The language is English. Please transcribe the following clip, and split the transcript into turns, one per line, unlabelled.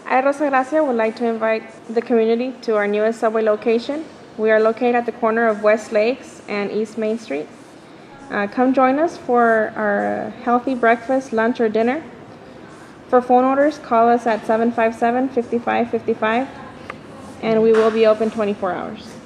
I, Rosa Gracia, would like to invite the community to our newest Subway location. We are located at the corner of West Lakes and East Main Street. Come join us for our healthy breakfast, lunch, or dinner. For phone orders, call us at 757-5555, and we will be open 24 hours.